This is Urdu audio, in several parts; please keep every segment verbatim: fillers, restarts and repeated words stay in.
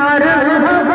مرحبا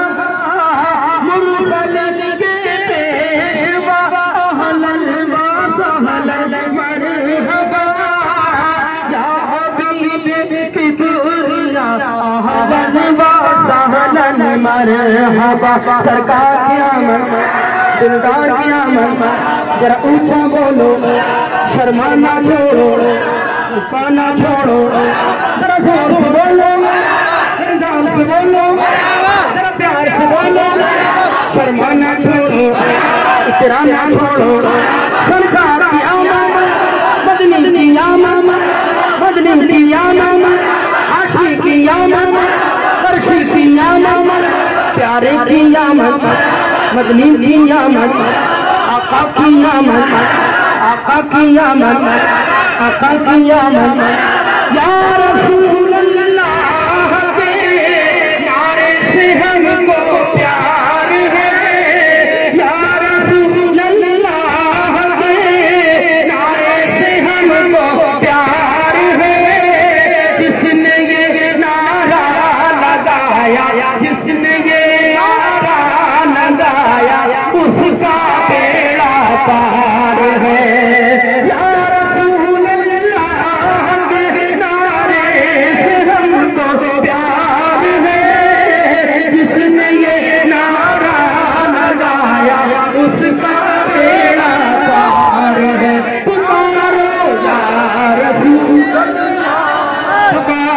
مرسل کے پیشوا اہلا و سہلا مرحبا یا حبیب کبریا اہلا و سہلا مرحبا سرکار کی آمد دلدار کی آمد ذرا اونچا بولو شرمانا چھوڑو پانا چھوڑو ذرا زور سے بولو ذرا جان سے بولو ذرا پیار سے بولو شرمانا چھوڑو اترانا چھوڑو سرکار کی آمد مدنی کی آمد مدنی کی آمد عاشقی کی آمد عرشی کی آمد پیارے کی آمد مدنی کی آمد آقا کی آمد آقا کی آمد آقا کی آمد یا رسول اللہ کے نعرے سے ہم کو پیار ہے یا رسول اللہ کے نعرے سے ہم کو پیار ہے جس نے یہ نعرہ لگایا جس نے یہ نعرہ لگایا اس کا بیڑا پار ہے یا رسول اللہ کے نعرے سے ہم کو پیار ہے جس نے یہ نعرہ لگایا اس کا بیڑا پار ہے پکارو یا رسول اللہ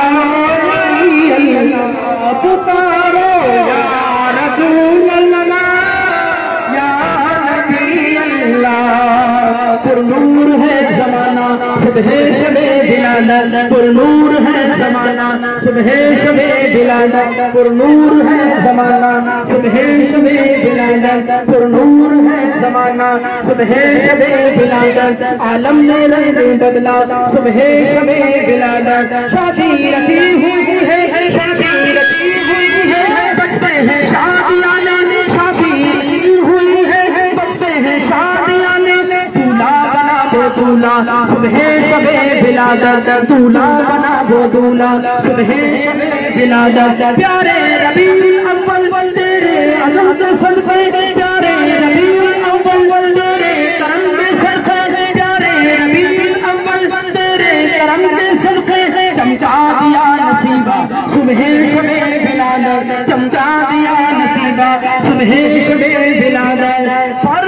پکارو یا رسول اللہ یا نبی اللہ پر نور ہے زمانہ صبح شب بلال پر نور ہے زمانہ صبح شب بلال پر نور ہے زمانہ صبح شب بلال پر نور ہے زمانہ صبح شب بلال عالم نے رنگ بدلا صبح شب بلال شادی رچی ہوئی ہے شادی رچی ہوئی ہے بچتے ہیں شادیاں نے شادی ہوئی ہے بچتے ہیں شادیاں نے دولہا بنا وہ دولہا صبح شب بلادت دولہا بنا وہ دولہا صبح شب بلادت پیارے ربیع الاول تیرے عزت صدقے پیارے ربیع الاول تیرے کرم کے صدقے پیارے ربیع الاول تیرے کرم کے صدقے چمچا دیا نصیبہ صبح شب بلادت چمچا دیا نصیبہ صبح شب بلادت